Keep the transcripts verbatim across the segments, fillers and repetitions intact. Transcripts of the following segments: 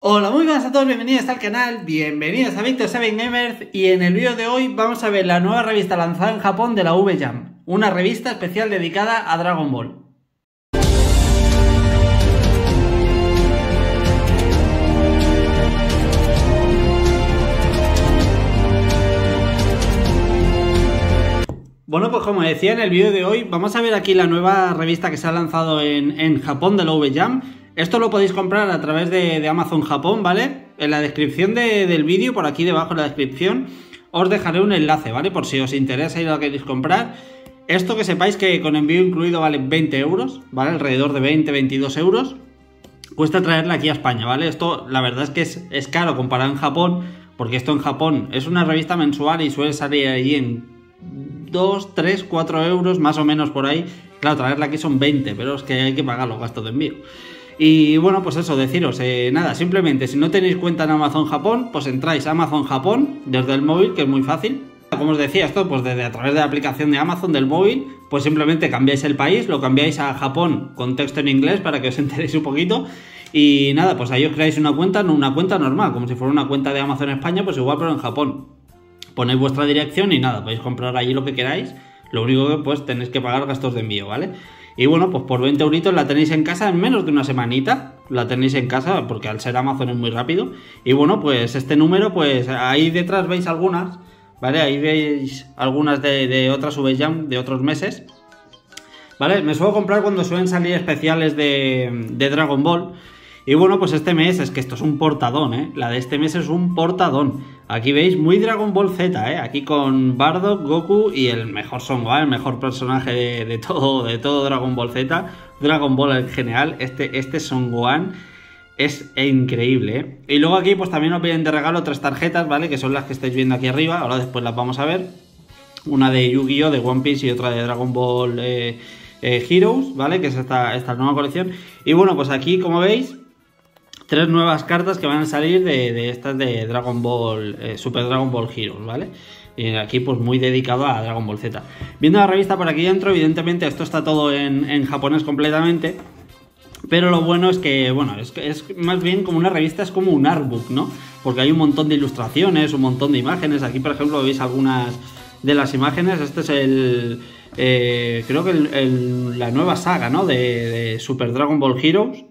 Hola, muy buenas a todos, bienvenidos al canal, bienvenidos a Victor siete Gamers y en el vídeo de hoy vamos a ver la nueva revista lanzada en Japón de la V-Jam, una revista especial dedicada a Dragon Ball. Bueno, pues como decía en el vídeo de hoy, vamos a ver aquí la nueva revista que se ha lanzado en, en Japón de la V-Jam. Esto lo podéis comprar a través de, de Amazon Japón, ¿vale? En la descripción de, del vídeo, por aquí debajo en la descripción, os dejaré un enlace, ¿vale? Por si os interesa y lo queréis comprar. Esto que sepáis que con envío incluido vale veinte euros, ¿vale? Alrededor de veinte a veintidós euros. Cuesta traerla aquí a España, ¿vale? Esto la verdad es que es, es caro comparado en Japón, porque esto en Japón es una revista mensual y suele salir allí en dos, tres, cuatro euros, más o menos por ahí. Claro, traerla aquí son veinte, pero es que hay que pagar los gastos de envío. Y bueno, pues eso, deciros, eh, nada, simplemente si no tenéis cuenta en Amazon Japón, pues entráis a Amazon Japón desde el móvil, que es muy fácil. Como os decía, esto pues desde a través de la aplicación de Amazon del móvil, pues simplemente cambiáis el país, lo cambiáis a Japón con texto en inglés para que os enteréis un poquito. Y nada, pues ahí os creáis una cuenta, no una cuenta normal, como si fuera una cuenta de Amazon España, pues igual pero en Japón. Ponéis vuestra dirección y nada, podéis comprar allí lo que queráis. Lo único que pues tenéis que pagar gastos de envío, ¿vale? Y bueno, pues por veinte euritos la tenéis en casa en menos de una semanita. La tenéis en casa porque al ser Amazon es muy rápido. Y bueno, pues este número, pues ahí detrás veis algunas, ¿vale? Ahí veis algunas de, de otras V-Jam de otros meses, ¿vale? Me suelo comprar cuando suelen salir especiales de, de Dragon Ball. Y bueno, pues este mes, es que esto es un portadón, ¿eh? La de este mes es un portadón. Aquí veis muy Dragon Ball Z, ¿eh? Aquí con Bardock, Goku y el mejor Son Gohan, el mejor personaje de, de, todo, de todo Dragon Ball Z. Dragon Ball en general, este, este Son Gohan es increíble, ¿eh? Y luego aquí pues también os vienen de regalo tres tarjetas, ¿vale? Que son las que estáis viendo aquí arriba, ahora después las vamos a ver. Una de Yu-Gi-Oh, de One Piece y otra de Dragon Ball eh, eh, Heroes, ¿vale? Que es esta, esta nueva colección. Y bueno, pues aquí como veis, tres nuevas cartas que van a salir de, de estas de Dragon Ball, eh, Super Dragon Ball Heroes, ¿vale? Y aquí pues muy dedicado a Dragon Ball Z. Viendo la revista por aquí dentro, evidentemente esto está todo en, en japonés completamente. Pero lo bueno es que, bueno, es, es más bien como una revista, es como un artbook, ¿no? Porque hay un montón de ilustraciones, un montón de imágenes. Aquí, por ejemplo, veis algunas de las imágenes. Este es el, eh, creo que el, el, la nueva saga, ¿no? De, de Super Dragon Ball Heroes.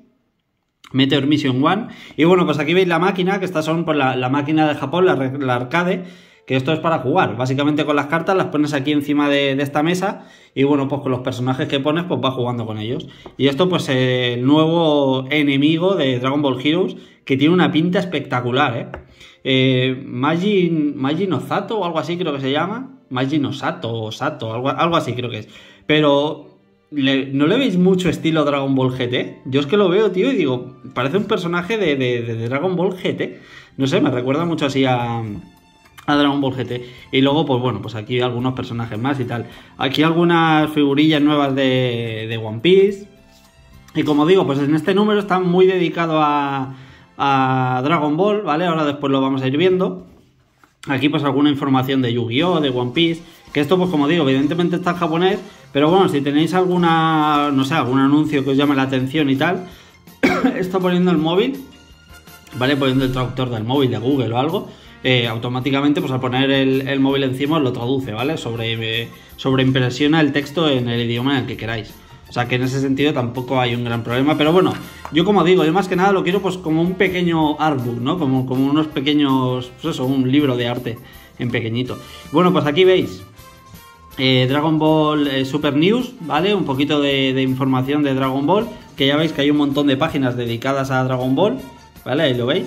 Meteor Mission One. Y bueno, pues aquí veis la máquina, que estas son pues, la, la máquina de Japón, la, la arcade, que esto es para jugar. Básicamente con las cartas las pones aquí encima de, de esta mesa y bueno, pues con los personajes que pones, pues vas jugando con ellos. Y esto pues eh, el nuevo enemigo de Dragon Ball Heroes, que tiene una pinta espectacular, ¿eh? eh Majin, Majin Osato o algo así creo que se llama. Majin Osato o Sato, algo, algo así creo que es. Pero Le, ¿no le veis mucho estilo Dragon Ball G T? Yo es que lo veo, tío, y digo, parece un personaje de, de, de Dragon Ball G T. No sé, me recuerda mucho así a, a Dragon Ball G T. Y luego, pues bueno, pues aquí algunos personajes más y tal. Aquí algunas figurillas nuevas de, de One Piece. Y como digo, pues en este número está muy dedicado a, a Dragon Ball, ¿vale? Ahora después lo vamos a ir viendo. Aquí pues alguna información de Yu-Gi-Oh, de One Piece. Que esto, pues como digo, evidentemente está en japonés. Pero bueno, si tenéis alguna, no sé, algún anuncio que os llame la atención y tal, esto poniendo el móvil, ¿vale? Poniendo el traductor del móvil de Google o algo, eh, automáticamente, pues al poner el, el móvil encima os lo traduce, ¿vale? Sobre, eh, sobreimpresiona el texto en el idioma en el que queráis. O sea que en ese sentido tampoco hay un gran problema. Pero bueno, yo como digo, yo más que nada lo quiero pues como un pequeño artbook, ¿no? Como, como unos pequeños, pues eso, un libro de arte en pequeñito. Bueno, pues aquí veis Eh, Dragon Ball eh, Super News, ¿vale? Un poquito de, de información de Dragon Ball, que ya veis que hay un montón de páginas dedicadas a Dragon Ball, ¿vale? Ahí lo veis.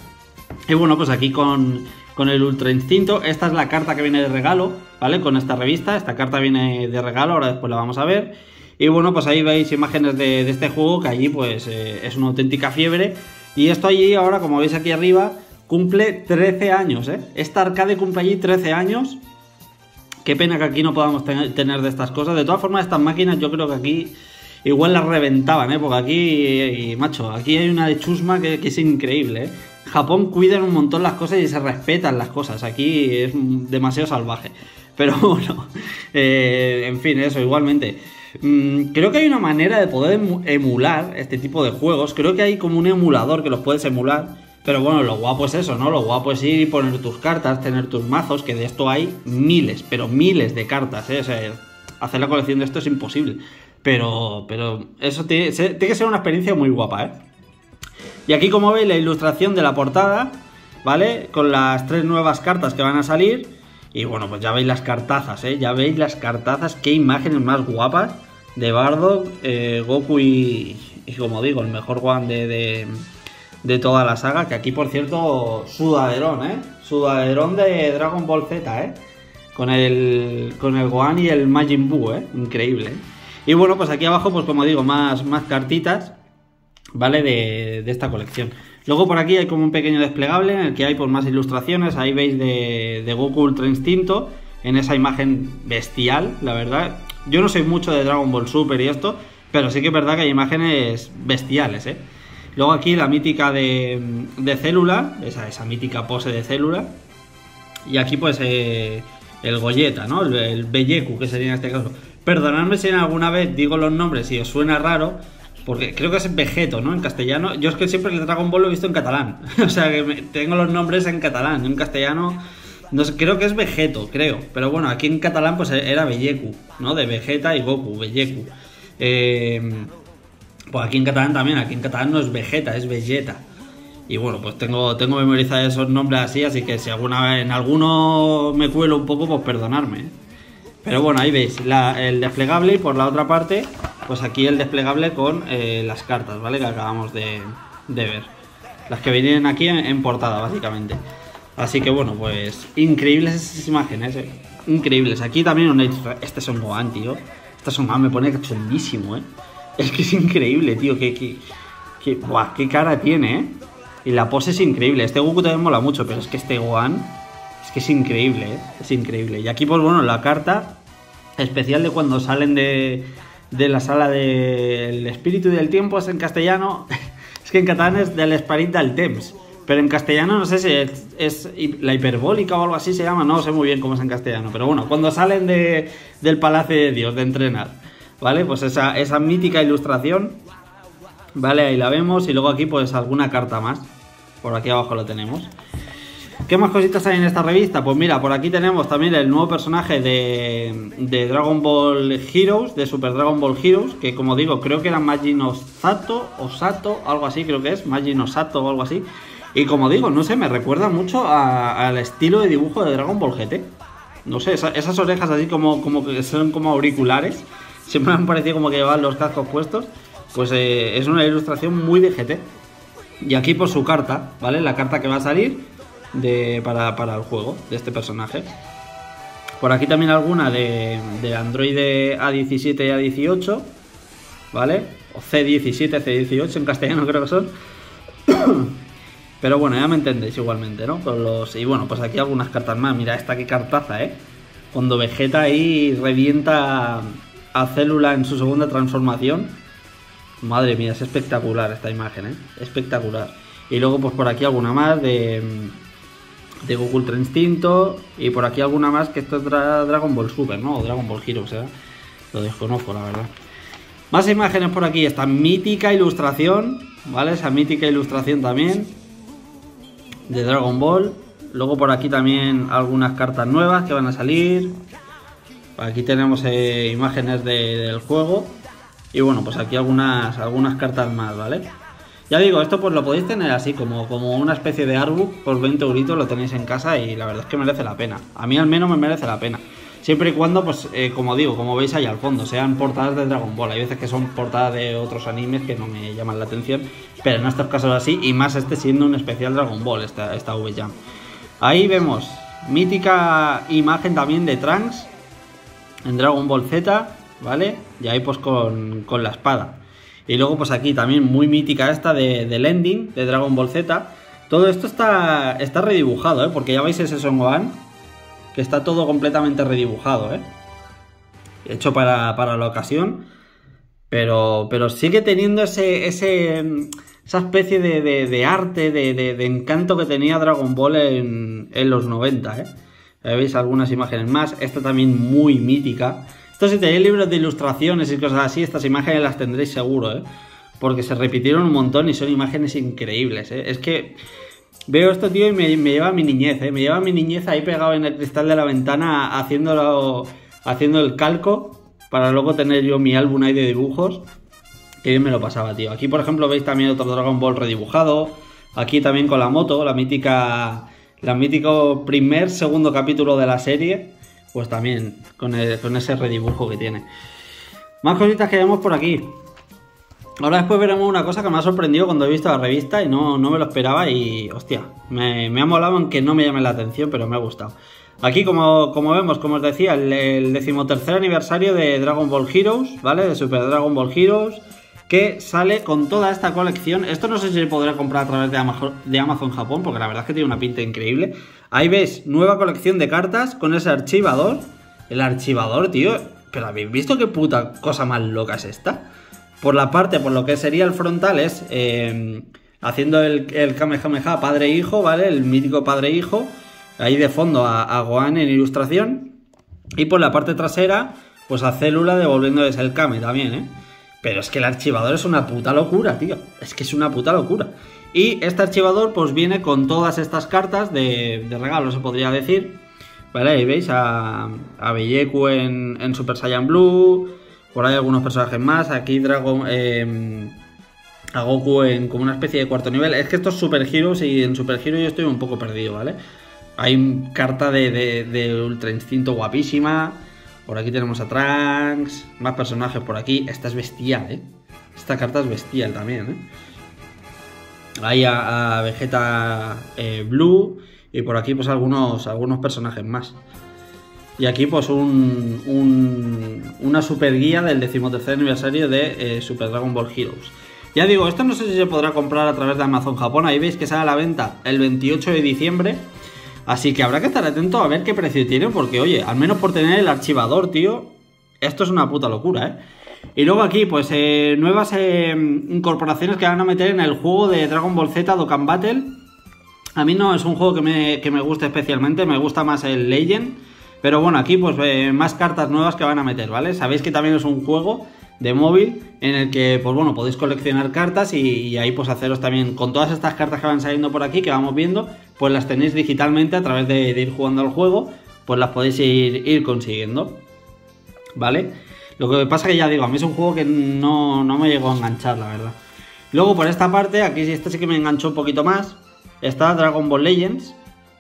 Y bueno, pues aquí con, con el Ultra Instinto, esta es la carta que viene de regalo, ¿vale? Con esta revista, esta carta viene de regalo, ahora después la vamos a ver. Y bueno, pues ahí veis imágenes de, de este juego, que allí pues eh, es una auténtica fiebre. Y esto allí ahora, como veis aquí arriba, cumple trece años, ¿eh? Esta arcade cumple allí trece años. Qué pena que aquí no podamos tener de estas cosas. De todas formas, estas máquinas yo creo que aquí igual las reventaban, ¿eh? Porque aquí, y, macho, aquí hay una de chusma que, que es increíble, ¿eh? Japón cuidan un montón las cosas y se respetan las cosas. Aquí es demasiado salvaje. Pero bueno, eh, en fin, eso, igualmente. Mm, creo que hay una manera de poder emular este tipo de juegos. Creo que hay como un emulador que los puedes emular. Pero bueno, lo guapo es eso, ¿no? Lo guapo es ir y poner tus cartas, tener tus mazos, que de esto hay miles, pero miles de cartas, ¿eh? O sea, hacer la colección de esto es imposible. Pero, pero eso tiene, tiene que ser una experiencia muy guapa, ¿eh? Y aquí, como veis, la ilustración de la portada, ¿vale? Con las tres nuevas cartas que van a salir. Y bueno, pues ya veis las cartazas, ¿eh? Ya veis las cartazas, qué imágenes más guapas de Bardock, eh, Goku y, y, como digo, el mejor Gohan de, de, de toda la saga. Que aquí, por cierto, sudaderón, ¿eh? Sudaderón de Dragon Ball Z, ¿eh? Con el, con el Gohan y el Majin Buu, ¿eh? Increíble, ¿eh? Y bueno, pues aquí abajo, pues como digo, más, más cartitas, ¿vale? De, de esta colección. Luego por aquí hay como un pequeño desplegable en el que hay pues más ilustraciones. Ahí veis de, de Goku Ultra Instinto, en esa imagen bestial, la verdad. Yo no soy mucho de Dragon Ball Super y esto, pero sí que es verdad que hay imágenes bestiales, ¿eh? Luego aquí la mítica de, de Célula, esa, esa mítica pose de Célula. Y aquí pues eh, el Goyeta, ¿no? El, el Belleku, que sería en este caso. Perdonadme si en alguna vez digo los nombres y os suena raro, porque creo que es Vegeto, ¿no? En castellano. Yo es que siempre el Dragon Ball lo he visto en catalán. O sea, que me, tengo los nombres en catalán. En castellano, no sé, creo que es Vegeto, creo. Pero bueno, aquí en catalán pues era Belleku, ¿no? De Vegeta y Goku, Belleku. Eh, pues aquí en catalán también. Aquí en catalán no es Vegeta, es Vegeta. Y bueno, pues tengo, tengo memorizados esos nombres así. Así que si alguna vez en alguno me cuelo un poco, pues perdonadme, ¿eh? Pero bueno, ahí veis la, el desplegable y por la otra parte, pues aquí el desplegable con eh, las cartas, ¿vale? Que acabamos de, de ver. Las que vienen aquí en, en portada, básicamente. Así que bueno, pues increíbles esas imágenes, ¿eh? Increíbles. Aquí también un... Este es un Gohan, tío. Este es un Gohan, me pone cachondísimo, ¿eh? Es que es increíble, tío. Que, que, que, buah, qué cara tiene, ¿eh? Y la pose es increíble. Este Goku también mola mucho, pero es que este Gohan... Es que es increíble, ¿eh? Es increíble. Y aquí, pues bueno, la carta especial de cuando salen de, de la sala del espíritu y del tiempo es en castellano. Es que en catalán es del Esperit del Temps. Pero en castellano no sé si es, es la hiperbólica o algo así se llama. No sé muy bien cómo es en castellano. Pero bueno, cuando salen de, del Palacio de Dios, de entrenar, ¿vale? Pues esa, esa mítica ilustración, ¿vale? Ahí la vemos. Y luego aquí pues alguna carta más. Por aquí abajo lo tenemos. ¿Qué más cositas hay en esta revista? Pues mira, por aquí tenemos también el nuevo personaje de, de Dragon Ball Heroes, de Super Dragon Ball Heroes, que como digo, creo que era Majin Osato, Osato, algo así creo que es, Majin Osato o algo así. Y como digo, no sé, me recuerda mucho a, al estilo de dibujo de Dragon Ball G T. No sé, esa, esas orejas así como, como que son como auriculares, siempre me han parecido como que llevaban los cascos puestos. Pues eh, es una ilustración muy de G T. Y aquí por su carta, ¿vale? La carta que va a salir de, para, para el juego de este personaje. Por aquí también alguna de, de Android A diecisiete y A dieciocho, ¿vale? O C diecisiete, C dieciocho en castellano creo que son. Pero bueno, ya me entendéis igualmente, ¿no? Con los... Y bueno, pues aquí algunas cartas más. Mira esta qué cartaza, ¿eh? Cuando Vegeta ahí revienta a Célula en su segunda transformación. Madre mía, es espectacular esta imagen, ¿eh? Espectacular. Y luego pues por aquí alguna más de... de Goku Ultra Instinto. Y por aquí alguna más que esto es Dra Dragon Ball Super, ¿no? O Dragon Ball Heroes, ¿eh? Lo desconozco, la verdad. Más imágenes por aquí. Esta mítica ilustración, ¿vale? Esa mítica ilustración también de Dragon Ball. Luego por aquí también algunas cartas nuevas que van a salir. Aquí tenemos eh, imágenes de, del juego. Y bueno, pues aquí algunas, algunas cartas más, ¿vale? Ya digo, esto pues lo podéis tener así como, como una especie de artbook. Por veinte euritos lo tenéis en casa y la verdad es que merece la pena. A mí al menos me merece la pena. Siempre y cuando, pues, eh, como digo, como veis ahí al fondo, sean portadas de Dragon Ball. Hay veces que son portadas de otros animes que no me llaman la atención, pero en estos casos así, y más este siendo un especial Dragon Ball, esta, esta V-Jam. Ahí vemos mítica imagen también de Trunks en Dragon Ball Z, ¿vale? Y ahí pues con, con la espada. Y luego pues aquí también muy mítica esta de, del ending de Dragon Ball Z. Todo esto está, está redibujado, ¿eh? Porque ya veis ese Son Gohan, que está todo completamente redibujado, ¿eh? Hecho para, para la ocasión. Pero, pero sigue teniendo ese, ese, esa especie de, de, de arte, de, de, de encanto que tenía Dragon Ball en, en los noventa, ¿eh? Ahí veis algunas imágenes más. Esta también muy mítica. Esto si tenéis libros de ilustraciones y cosas así, estas imágenes las tendréis seguro, ¿eh? Porque se repitieron un montón y son imágenes increíbles, ¿eh? Es que Veo esto, tío, y me, me lleva a mi niñez, ¿eh? Me lleva a mi niñez ahí pegado en el cristal de la ventana haciéndolo, haciendo el calco para luego tener yo mi álbum ahí de dibujos. Que bien me lo pasaba, tío. Aquí, por ejemplo, veis también otro Dragon Ball redibujado. Aquí también con la moto, la mítica, la mítico primer, segundo capítulo de la serie. Pues también con, el, con ese redibujo que tiene. Más cositas que vemos por aquí. Ahora después veremos una cosa que me ha sorprendido cuando he visto la revista y no, no me lo esperaba y, hostia, me, me ha molado aunque no me llame la atención, pero me ha gustado. Aquí, como, como vemos, como os decía, el, el decimotercer aniversario de Dragon Ball Heroes, ¿vale? De Super Dragon Ball Heroes, que sale con toda esta colección. Esto no sé si se podrá comprar a través de Amazon, de Amazon Japón, porque la verdad es que tiene una pinta increíble. Ahí ves, nueva colección de cartas con ese archivador. El archivador, tío, pero ¿habéis visto qué puta cosa más loca es esta? Por la parte, por lo que sería el frontal es eh, haciendo el, el Kamehameha padre-hijo, ¿vale? El mítico padre-hijo. Ahí de fondo a, a Gohan en ilustración. Y por la parte trasera, pues a Célula devolviéndoles el Kame también, ¿eh? Pero es que el archivador es una puta locura, tío. Es que es una puta locura. Y este archivador pues viene con todas estas cartas de, de regalo, se podría decir. Vale, ahí veis a, a Belleku en, en Super Saiyan Blue. Por ahí algunos personajes más. Aquí Dragon... Eh, a Goku en como una especie de cuarto nivel. Es que esto es Super Heroes y en Super Heroes yo estoy un poco perdido, ¿vale? Hay carta de, de, de Ultra Instinto guapísima. Por aquí tenemos a Trunks. Más personajes por aquí. Esta es bestial, ¿eh? Esta carta es bestial también, ¿eh? Hay a, a Vegeta eh, Blue. Y por aquí pues algunos, algunos personajes más. Y aquí pues un, un, una super guía del decimotercer aniversario de eh, Super Dragon Ball Heroes. Ya digo, esto no sé si se podrá comprar a través de Amazon Japón. Ahí veis que sale a la venta el veintiocho de diciembre. Así que habrá que estar atento a ver qué precio tiene. Porque oye, al menos por tener el archivador, tío, esto es una puta locura, ¿eh? Y luego aquí pues eh, nuevas eh, incorporaciones que van a meter en el juego de Dragon Ball Z Dokkan Battle. A mí no es un juego que me, que me guste especialmente. Me gusta más el Legend. Pero bueno, aquí pues eh, más cartas nuevas que van a meter, ¿vale? Sabéis que también es un juego de móvil en el que, pues bueno, podéis coleccionar cartas y, y ahí pues haceros también con todas estas cartas que van saliendo por aquí, que vamos viendo, pues las tenéis digitalmente a través de, de ir jugando al juego, pues las podéis ir, ir consiguiendo, ¿vale? Lo que pasa que ya digo, a mí es un juego que no, no me llegó a enganchar, la verdad. Luego por esta parte, aquí sí, este sí que me enganchó un poquito más, está Dragon Ball Legends.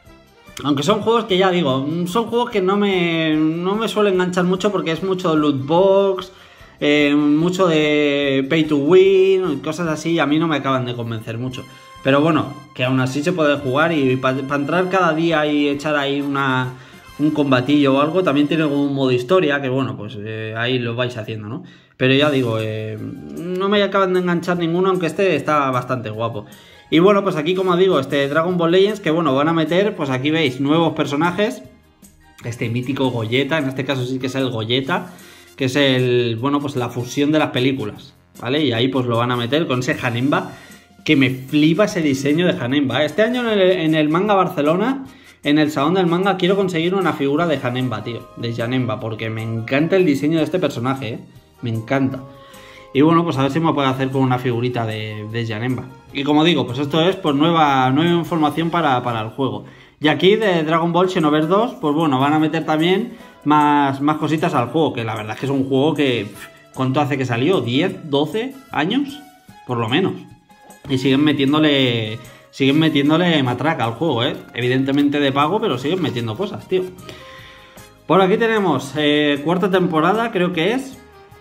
Aunque son juegos que ya digo, son juegos que no me, no me suelen enganchar mucho porque es mucho loot box, eh, mucho de pay to win, cosas así, a mí no me acaban de convencer mucho. Pero bueno, que aún así se puede jugar y para pa entrar cada día y echar ahí una, un combatillo o algo, también tiene un modo historia que bueno, pues eh, ahí lo vais haciendo, ¿no? Pero ya digo, eh, no me acaban de enganchar ninguno, aunque este está bastante guapo. Y bueno, pues aquí como digo, este Dragon Ball Legends, que bueno, van a meter, pues aquí veis, nuevos personajes. Este mítico Gogeta, en este caso sí que es el Gogeta, que es el, bueno, pues la fusión de las películas, ¿vale? Y ahí pues lo van a meter con ese Janemba, que me flipa ese diseño de Janemba. Este año en el, en el Manga Barcelona, en el Salón del Manga, quiero conseguir una figura de Janemba, tío, de Janemba, porque me encanta el diseño de este personaje, ¿eh? Me encanta. Y bueno, pues a ver si me puedo hacer con una figurita de, de Janemba. Y como digo, pues esto es pues nueva, nueva información para, para el juego. Y aquí de Dragon Ball Xenoverse dos, pues bueno, van a meter también más, más cositas al juego. Que la verdad es que es un juego que... ¿Cuánto hace que salió? ¿diez, doce años? Por lo menos. Y siguen metiéndole... Siguen metiéndole matraca al juego, ¿eh? Evidentemente de pago, pero siguen metiendo cosas, tío. Por aquí tenemos eh, cuarta temporada, creo que es...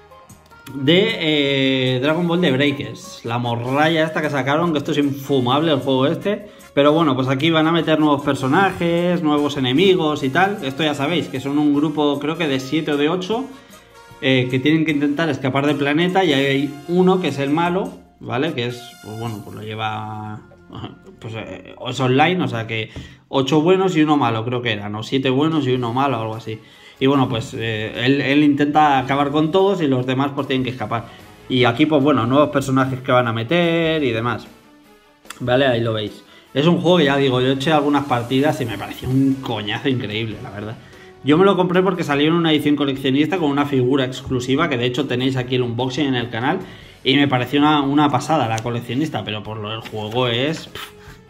de eh, Dragon Ball de Breakers, la morralla esta que sacaron, que esto es infumable el juego este, pero bueno, pues aquí van a meter nuevos personajes, nuevos enemigos y tal. Esto ya sabéis, que son un grupo creo que de siete o de ocho eh, que tienen que intentar escapar del planeta y hay uno que es el malo, ¿vale? Que es, pues bueno, pues lo lleva... pues eh, es online, o sea que ocho buenos y uno malo creo que eran, o siete buenos y uno malo o algo así. Y bueno, pues eh, él, él intenta acabar con todos y los demás pues tienen que escapar. Y aquí pues bueno, nuevos personajes que van a meter y demás. Vale, ahí lo veis. Es un juego que ya digo, yo eché algunas partidas y me pareció un coñazo increíble, la verdad. Yo me lo compré porque salió en una edición coleccionista con una figura exclusiva, que de hecho tenéis aquí el unboxing en el canal. Y me pareció una, una pasada la coleccionista, pero por lo del juego es... Pff,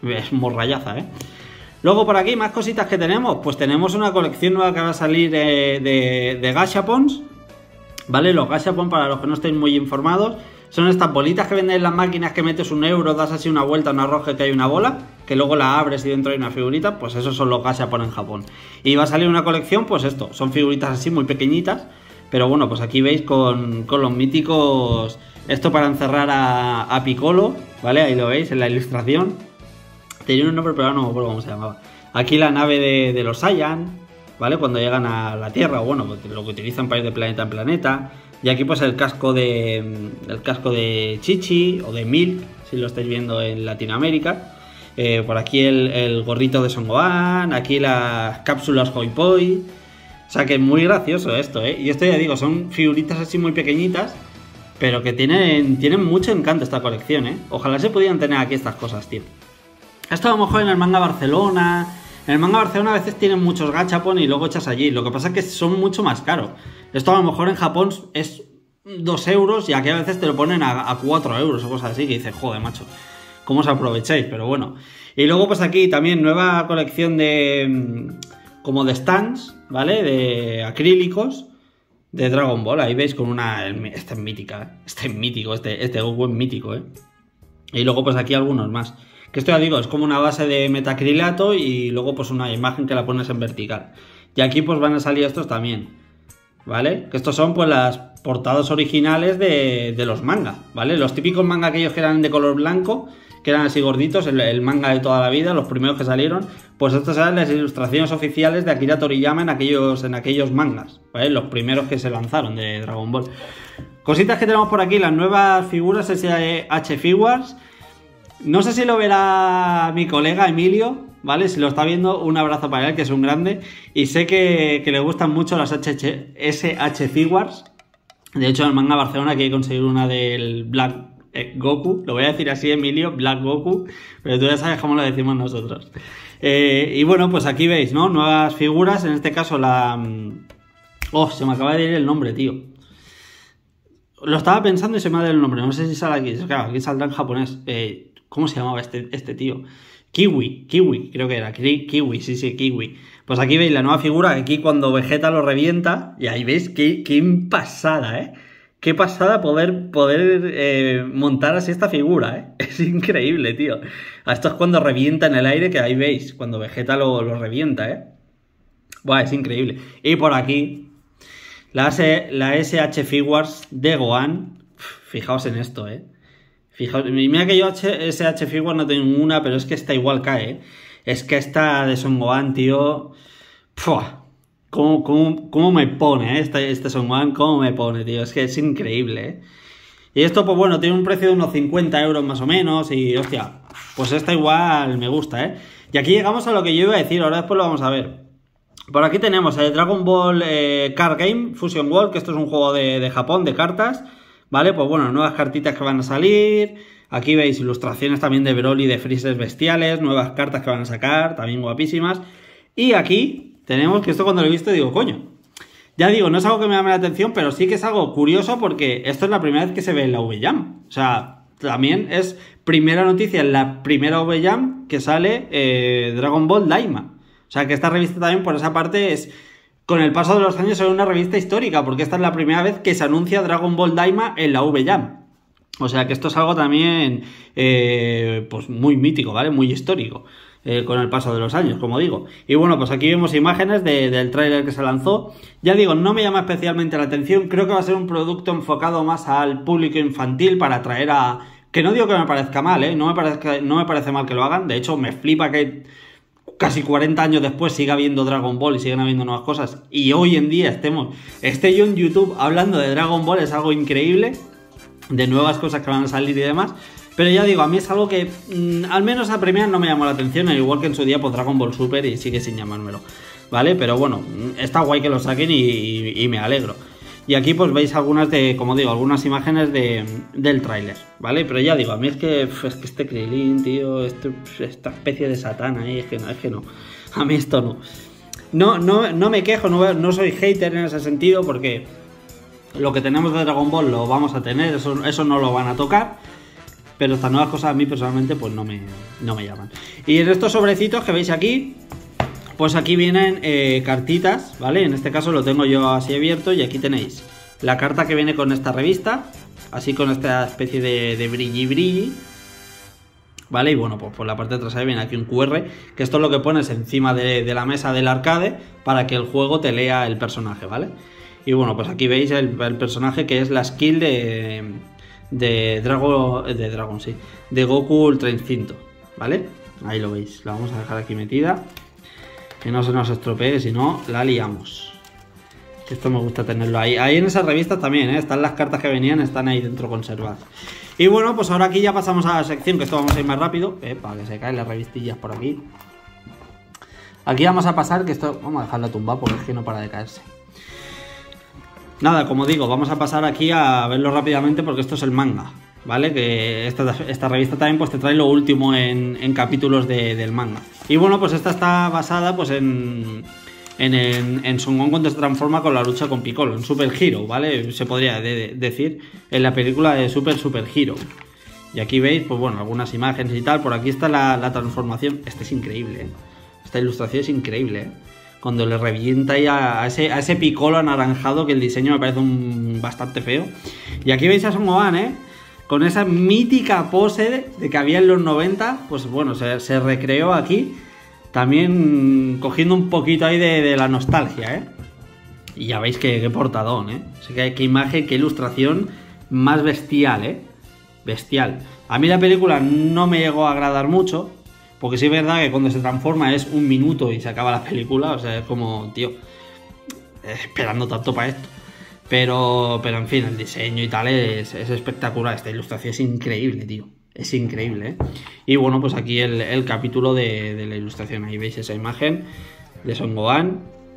Es morrallaza, ¿eh? Luego por aquí, más cositas que tenemos. Pues tenemos una colección nueva que va a salir eh, de, de gashapons, ¿vale? Los gashapons, para los que no estéis muy informados, son estas bolitas que venden en las máquinas, que metes un euro, das así una vuelta, una roja, que hay una bola, que luego la abres y dentro hay una figurita. Pues esos son los gashapon en Japón. Y va a salir una colección, pues esto, son figuritas así muy pequeñitas, pero bueno, pues aquí veis con, con los míticos, esto para encerrar a, a Piccolo, ¿vale? Ahí lo veis en la ilustración. Tenía un nombre, pero ahora no me acuerdo cómo se llamaba. Aquí la nave de, de los Saiyan, ¿vale? Cuando llegan a la Tierra, o bueno, lo que utilizan para ir de planeta en planeta. Y aquí pues el casco de el casco de Chichi o de Milk, si lo estáis viendo en Latinoamérica. Eh, por aquí el, el gorrito de Son Gohan, aquí las cápsulas Hoi Poi. O sea que es muy gracioso esto, ¿eh? Y esto ya digo, son figuritas así muy pequeñitas, pero que tienen, tienen mucho encanto esta colección, ¿eh? Ojalá se pudieran tener aquí estas cosas, tío. Esto a lo mejor en el Manga Barcelona... En el Manga Barcelona a veces tienen muchos gachapon y luego echas allí. Lo que pasa es que son mucho más caros. Esto a lo mejor en Japón es dos euros y aquí a veces te lo ponen a, a cuatro euros o cosas así, que dices, joder, macho, ¿cómo os aprovecháis? Pero bueno. Y luego pues aquí también nueva colección de... como de stands, ¿vale? De acrílicos de Dragon Ball. Ahí veis con una... Esta es mítica, ¿eh? Este es mítico, este, este Goku es mítico, ¿eh? Y luego pues aquí algunos más. Que esto ya digo, es como una base de metacrilato y luego pues una imagen que la pones en vertical. Y aquí pues van a salir estos también, ¿vale? Que estos son pues las portadas originales de, de los mangas, ¿vale? Los típicos mangas aquellos que eran de color blanco, que eran así gorditos, el, el manga de toda la vida, los primeros que salieron, pues estas eran las ilustraciones oficiales de Akira Toriyama en aquellos, en aquellos mangas, ¿vale? Los primeros que se lanzaron de Dragon Ball. Cositas que tenemos por aquí, las nuevas figuras S H Figures. No sé si lo verá mi colega Emilio, ¿vale? Si lo está viendo, un abrazo para él, que es un grande. Y sé que, que le gustan mucho las S H Figures. De hecho, en el Manga Barcelona quiere conseguir una del Black eh, Goku. Lo voy a decir así, Emilio, Black Goku. Pero tú ya sabes cómo lo decimos nosotros. Eh, y bueno, pues aquí veis, ¿no? Nuevas figuras. En este caso la... Oh, se me acaba de ir el nombre, tío. Lo estaba pensando y se me ha dado el nombre. No sé si sale aquí. Claro, aquí saldrá en japonés. Eh... ¿Cómo se llamaba este, este tío? Kiwi, Kiwi, creo que era. Kiwi, sí, sí, Kiwi. Pues aquí veis la nueva figura, aquí cuando Vegeta lo revienta, y ahí veis qué, qué pasada, ¿eh? Qué pasada poder, poder eh, montar así esta figura, ¿eh? Es increíble, tío. Esto es cuando revienta en el aire, que ahí veis, cuando Vegeta lo, lo revienta, ¿eh? Buah, es increíble. Y por aquí, la, la S H Figures de Gohan. Fijaos en esto, ¿eh? Fijaos, mira que yo S H Figure no tengo ninguna, pero es que esta igual cae, ¿eh? Es que esta de Son Gohan, tío... ¡Pua! ¿Cómo, cómo, cómo me pone, eh? Este, este Son Gohan, cómo me pone, tío. Es que es increíble, ¿eh? Y esto, pues bueno, tiene un precio de unos cincuenta euros más o menos. Y, hostia, pues esta igual me gusta, ¿eh? Y aquí llegamos a lo que yo iba a decir, ahora después lo vamos a ver. Por aquí tenemos el Dragon Ball eh, Card Game Fusion World, que esto es un juego de, de Japón, de cartas. ¿Vale? Pues bueno, nuevas cartitas que van a salir. Aquí veis ilustraciones también de Broly, de Freezers bestiales. Nuevas cartas que van a sacar, también guapísimas. Y aquí tenemos que esto cuando lo he visto digo, coño. Ya digo, no es algo que me llame la atención, pero sí que es algo curioso porque esto es la primera vez que se ve en la V-Jam. O sea, también es primera noticia en la primera V-Jam que sale eh, Dragon Ball Daima. O sea, que esta revista también por esa parte es... Con el paso de los años es una revista histórica, porque esta es la primera vez que se anuncia Dragon Ball Daima en la V-Jam. O sea que esto es algo también eh, pues muy mítico, ¿vale? Muy histórico, eh, con el paso de los años, como digo. Y bueno, pues aquí vemos imágenes de, del tráiler que se lanzó. Ya digo, no me llama especialmente la atención. Creo que va a ser un producto enfocado más al público infantil para atraer a... Que no digo que me parezca mal, ¿eh? No me parece, no me parece mal que lo hagan. De hecho, me flipa que... casi cuarenta años después siga habiendo Dragon Ball y sigan habiendo nuevas cosas y hoy en día estemos, esté yo en YouTube hablando de Dragon Ball, es algo increíble, de nuevas cosas que van a salir y demás, pero ya digo, a mí es algo que mmm, al menos a primera no me llamó la atención, al igual que en su día pues Dragon Ball Super y sigue sin llamármelo, ¿vale? Pero bueno, está guay que lo saquen y, y, y me alegro. Y aquí pues veis algunas de, como digo, algunas imágenes de, del tráiler, ¿vale? Pero ya digo, a mí es que, es que este Krillin, tío, este, esta especie de Satán ahí, es que no, es que no. A mí esto no. No, no, no me quejo, no, no soy hater en ese sentido, porque lo que tenemos de Dragon Ball lo vamos a tener, eso, eso no lo van a tocar. pero estas nuevas cosas a mí personalmente pues no me, no me llaman. Y en estos sobrecitos que veis aquí, pues aquí vienen eh, cartitas, ¿vale? En este caso lo tengo yo así abierto y aquí tenéis la carta que viene con esta revista, así con esta especie de, de brilli brilli, ¿vale? Y bueno, pues por la parte de atrás ahí viene aquí un cu erre, que esto es lo que pones encima de, de la mesa del arcade para que el juego te lea el personaje, ¿vale? Y bueno, pues aquí veis el, el personaje que es la skill de, de Dragon, de Dragon, sí, de Goku Ultra Instinto, ¿vale? Ahí lo veis, la vamos a dejar aquí metida, que no se nos estropee, si no la liamos. Esto me gusta tenerlo ahí. Ahí en esa revista también, ¿eh? Están las cartas que venían, están ahí dentro conservadas. Y bueno, pues ahora aquí ya pasamos a la sección, que esto vamos a ir más rápido, eh, para que se caen las revistillas por aquí. Aquí vamos a pasar, que esto vamos a dejarla tumbar porque es que no para de caerse. Nada, como digo, vamos a pasar aquí a verlo rápidamente porque esto es el manga, ¿vale? Que esta, esta revista también pues te trae lo último en, en capítulos de, del manga. Y bueno, pues esta está basada pues en, en, en, en Son Goku cuando se transforma con la lucha con Piccolo, en Super Hero, ¿vale? Se podría de, de, decir en la película de Super Super Hero. Y aquí veis, pues bueno, algunas imágenes y tal. Por aquí está la, la transformación. Este es increíble, ¿eh? Esta ilustración es increíble, ¿eh? Cuando le revienta ahí a, a, ese, a ese Piccolo anaranjado, que el diseño me parece un, bastante feo. Y aquí veis a Son Gohan, ¿eh? Con esa mítica pose de, de que había en los noventa, pues bueno, se, se recreó aquí, también cogiendo un poquito ahí de, de la nostalgia, ¿eh? Y ya veis que, que portadón, ¿eh? Así que qué imagen, qué ilustración más bestial, ¿eh? Bestial. A mí la película no me llegó a agradar mucho, porque sí es verdad que cuando se transforma es un minuto y se acaba la película, o sea, es como, tío, esperando tanto para esto. Pero, pero en fin, el diseño y tal es, es espectacular. Esta ilustración es increíble, tío. Es increíble, ¿eh? Y bueno, pues aquí el, el capítulo de, de la ilustración. Ahí veis esa imagen de Son Gohan,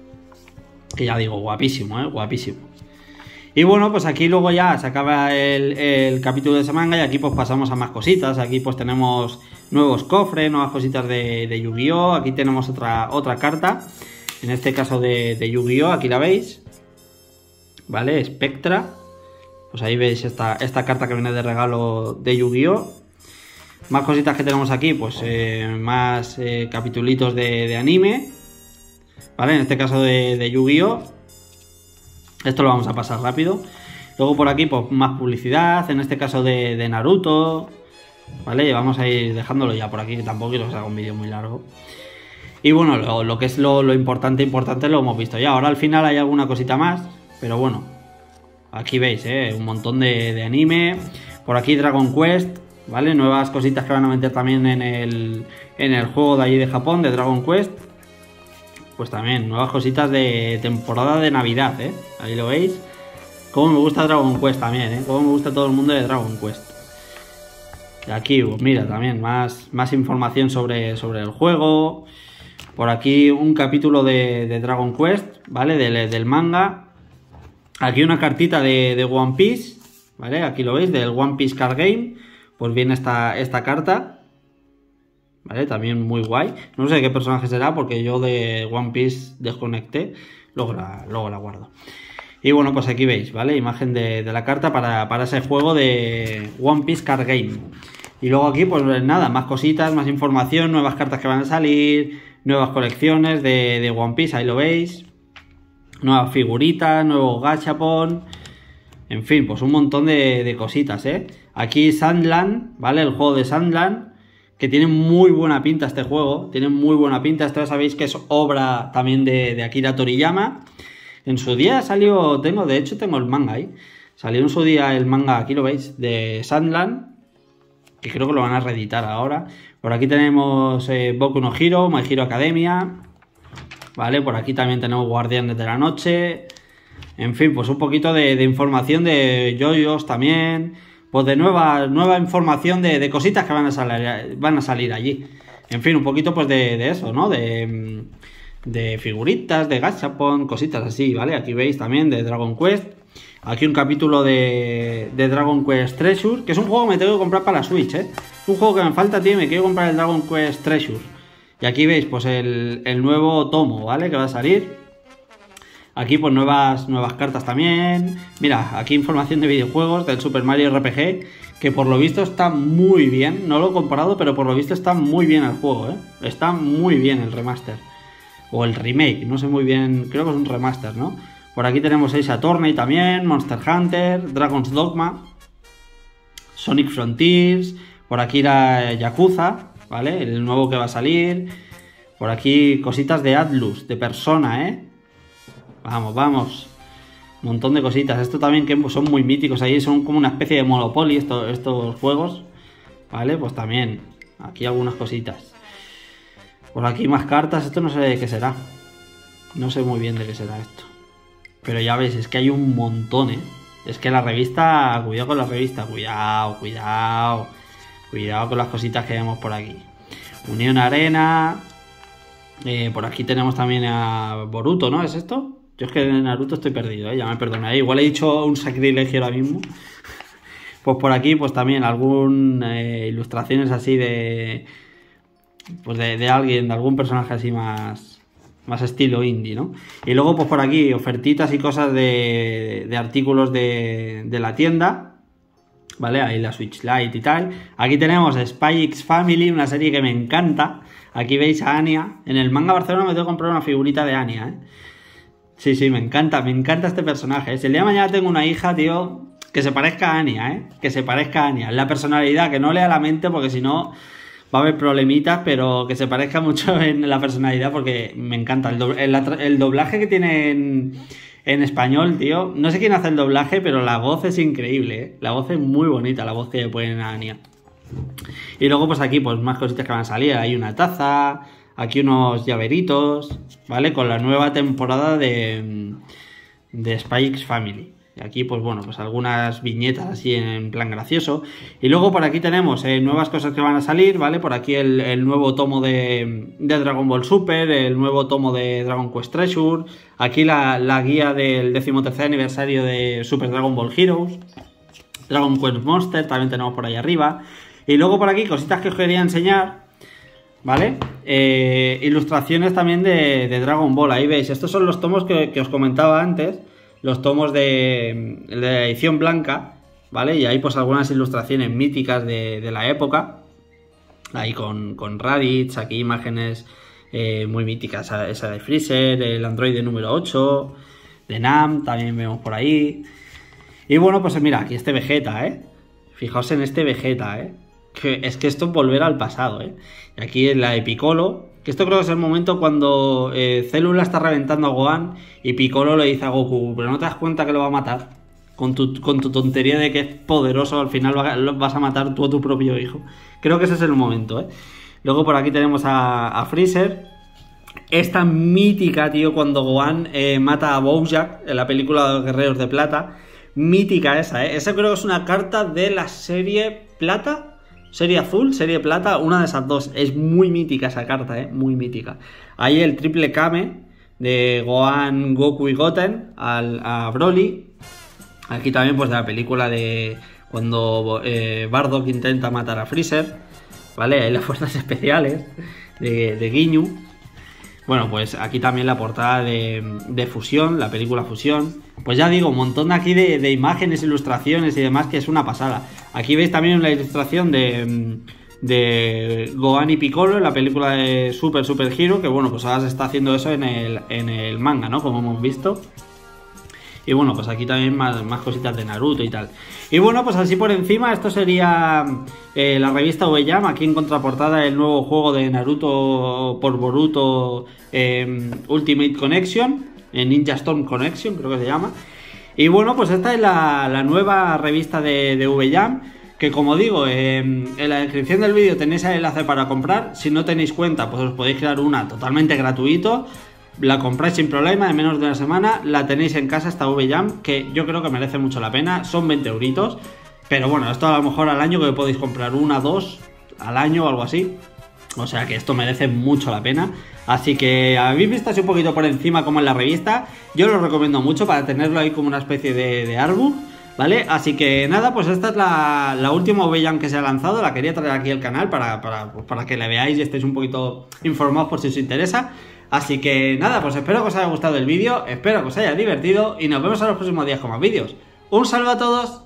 que ya digo, guapísimo, ¿eh? Guapísimo. Y bueno, pues aquí luego ya se acaba el, el capítulo de ese manga y aquí pues pasamos a más cositas. Aquí pues tenemos nuevos cofres, nuevas cositas de, de Yu-Gi-Oh! Aquí tenemos otra, otra carta, en este caso de, de Yu-Gi-Oh! Aquí la veis, ¿vale? Spectra. Pues ahí veis esta, esta carta que viene de regalo de Yu-Gi-Oh! Más cositas que tenemos aquí, pues eh, más eh, capitulitos de, de anime, ¿vale? En este caso de, de Yu-Gi-Oh! Esto lo vamos a pasar rápido. Luego por aquí pues más publicidad, en este caso de, de Naruto, ¿vale? Vamos a ir dejándolo ya por aquí, que tampoco quiero que os haga un vídeo muy largo. Y bueno, lo, lo que es lo, lo importante, importante lo hemos visto ya. Ahora al final hay alguna cosita más, pero bueno, aquí veis, ¿eh? Un montón de, de anime. Por aquí Dragon Quest, ¿vale? Nuevas cositas que van a meter también en el, en el juego de allí de Japón, de Dragon Quest. Pues también, nuevas cositas de temporada de Navidad, ¿eh? Ahí lo veis. Cómo me gusta Dragon Quest también, ¿eh? Cómo me gusta todo el mundo de Dragon Quest. Y aquí, pues mira, también más, más información sobre, sobre el juego. Por aquí un capítulo de, de Dragon Quest, ¿vale? Del, del manga. Aquí una cartita de, de One Piece, ¿vale? Aquí lo veis, del One Piece Card Game. Pues viene esta, esta carta, ¿vale? También muy guay. No sé qué personaje será porque yo de One Piece desconecté. Luego la, luego la guardo. Y bueno, pues aquí veis, ¿vale? Imagen de, de la carta para, para ese juego de One Piece Card Game. Y luego aquí, pues nada, más cositas, más información, nuevas cartas que van a salir, nuevas colecciones de, de One Piece, ahí lo veis. Nuevas figuritas, nuevos gachapon. En fin, pues un montón de, de cositas, ¿eh? Aquí Sandland, ¿vale? El juego de Sandland, que tiene muy buena pinta este juego, tiene muy buena pinta. Esto ya sabéis que es obra también de, de Akira Toriyama. En su día salió, tengo, de hecho tengo el manga ahí. Salió en su día el manga, aquí lo veis, de Sandland, que creo que lo van a reeditar ahora. Por aquí tenemos eh, Boku no Hero, My Hero Academia, ¿vale? Por aquí también tenemos Guardianes de la Noche. En fin, pues un poquito de, de información de JoJo's también. Pues de nueva, nueva información de, de cositas que van a, salir, van a salir allí. En fin, un poquito pues de, de eso, ¿no? De, de figuritas, de gachapon, cositas así, ¿vale? Aquí veis también de Dragon Quest. Aquí un capítulo de, de Dragon Quest Treasure, que es un juego que me tengo que comprar para la Switch, ¿eh? Es un juego que me falta, tío, me quiero comprar el Dragon Quest Treasure. Y aquí veis pues el, el nuevo tomo, ¿vale? Que va a salir. Aquí pues nuevas, nuevas cartas también. Mira, aquí información de videojuegos del Super Mario R P G, que por lo visto está muy bien. No lo he comparado, pero por lo visto está muy bien el juego, ¿eh? Está muy bien el remaster. O el remake, no sé muy bien, creo que es un remaster, ¿no? Por aquí tenemos Ace Attorney también, Monster Hunter, Dragon's Dogma, Sonic Frontiers, por aquí era Yakuza, ¿vale? El nuevo que va a salir. Por aquí cositas de Atlus, de Persona, ¿eh? Vamos, vamos. Un montón de cositas. Esto también que son muy míticos ahí, son como una especie de Monopoly estos, estos juegos. ¿Vale? Pues también. Aquí algunas cositas. Por aquí más cartas. Esto no sé de qué será. No sé muy bien de qué será esto. Pero ya veis, es que hay un montón, ¿eh? Es que la revista... Cuidado con la revista. Cuidado, cuidado. Cuidado con las cositas que vemos por aquí. Unión Arena. Eh, por aquí tenemos también a Boruto, ¿no? ¿Es esto? Yo es que en Naruto estoy perdido, ¿eh? Ya me perdonáis. Igual he dicho un sacrilegio ahora mismo. Pues por aquí, pues también algún eh, ilustraciones así de... Pues de, de alguien, de algún personaje así más... Más estilo indie, ¿no? Y luego, pues por aquí, ofertitas y cosas de, de artículos de, de la tienda. ¿Vale? Ahí la Switch Lite y tal. Aquí tenemos Spy X Family, una serie que me encanta. Aquí veis a Anya. En el manga Barcelona me tengo que comprar una figurita de Anya, ¿eh? Sí, sí, me encanta, me encanta este personaje. Si el día de mañana tengo una hija, tío, que se parezca a Anya, ¿eh? Que se parezca a Anya. La personalidad, que no lea la mente, porque si no va a haber problemitas, pero que se parezca mucho en la personalidad, porque me encanta. El, do el, el doblaje que tiene en, en español, tío, no sé quién hace el doblaje, pero la voz es increíble, ¿eh? La voz es muy bonita, la voz que le ponen a Anya. Y luego, pues aquí, pues más cositas que van a salir. Hay una taza... Aquí unos llaveritos, ¿vale? Con la nueva temporada de, de Spy X Family. Y aquí, pues bueno, pues algunas viñetas así en plan gracioso. Y luego por aquí tenemos eh, nuevas cosas que van a salir, ¿vale? Por aquí el, el nuevo tomo de, de Dragon Ball Super, el nuevo tomo de Dragon Quest Treasure. Aquí la, la guía del decimotercer aniversario de Super Dragon Ball Heroes. Dragon Quest Monster, también tenemos por ahí arriba. Y luego por aquí cositas que os quería enseñar, ¿vale? Eh, ilustraciones también de, de Dragon Ball. Ahí veis, estos son los tomos que, que os comentaba antes. Los tomos de, de la edición blanca, ¿vale? Y ahí pues algunas ilustraciones míticas de, de la época. Ahí con, con Raditz, aquí imágenes eh, muy míticas. Esa de Freezer, el androide número ocho, de Nam, también vemos por ahí. Y bueno, pues mira, aquí este Vegeta, ¿eh? Fijaos en este Vegeta, ¿eh? Que es que esto es volver al pasado, ¿eh? Y aquí en la de Piccolo, que esto creo que es el momento cuando eh, Célula está reventando a Gohan y Piccolo le dice a Goku, pero no te das cuenta que lo va a matar. Con tu, con tu tontería de que es poderoso, al final vas a matar tú a tu propio hijo. Creo que ese es el momento, ¿eh? Luego por aquí tenemos a, a Freezer. Esta mítica, tío, cuando Gohan eh, mata a Bojack en la película de los Guerreros de Plata. Mítica esa, ¿eh? Esa creo que es una carta de la serie Plata. Serie azul, serie plata, una de esas dos. Es muy mítica esa carta, ¿eh? Muy mítica. Ahí el triple Kame de Gohan, Goku y Goten al, a Broly. Aquí también pues de la película de cuando eh, Bardock intenta matar a Freezer. ¿Vale? Ahí las fuerzas especiales de, de Ginyu. Bueno, pues aquí también la portada de, de Fusión, la película Fusión. Pues ya digo, un montón de aquí de, de imágenes, ilustraciones y demás, que es una pasada. Aquí veis también la ilustración de, de Gohan y Piccolo en la película de Super Super Hero, que bueno, pues ahora se está haciendo eso en el, en el manga, ¿no? Como hemos visto. Y bueno, pues aquí también más, más cositas de Naruto y tal. Y bueno, pues así por encima, esto sería eh, la revista V-Jam. Aquí en contraportada el nuevo juego de Naruto por Boruto, eh, Ultimate Connection, eh, Ninja Storm Connection creo que se llama. Y bueno, pues esta es la, la nueva revista de, de V-Jam, que como digo, eh, en la descripción del vídeo tenéis el enlace para comprar. Si no tenéis cuenta, pues os podéis crear una totalmente gratuito. La compráis sin problema, en menos de una semana. La tenéis en casa, esta V-Jam, que yo creo que merece mucho la pena. Son veinte euritos. Pero bueno, esto a lo mejor al año que podéis comprar una, dos al año o algo así. O sea que esto merece mucho la pena. Así que habéis visto así un poquito por encima como en la revista. Yo lo recomiendo mucho para tenerlo ahí como una especie de, de artbook, ¿vale? Así que nada, pues esta es la, la última V-Jam que se ha lanzado. La quería traer aquí al canal para, para, pues para que la veáis y estéis un poquito informados por si os interesa. Así que nada, pues espero que os haya gustado el vídeo, espero que os haya divertido y nos vemos en los próximos días con más vídeos. ¡Un saludo a todos!